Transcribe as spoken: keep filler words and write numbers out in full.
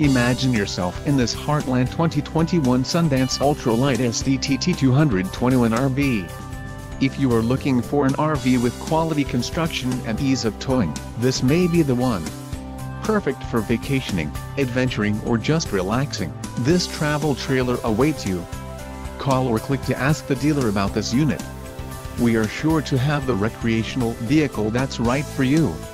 Imagine yourself in this Heartland twenty twenty-one Sundance Ultra-Lite S D T T two twenty-one R V. If you are looking for an R V with quality construction and ease of towing, this may be the one. Perfect for vacationing, adventuring or just relaxing, this travel trailer awaits you. Call or click to ask the dealer about this unit. We are sure to have the recreational vehicle that's right for you.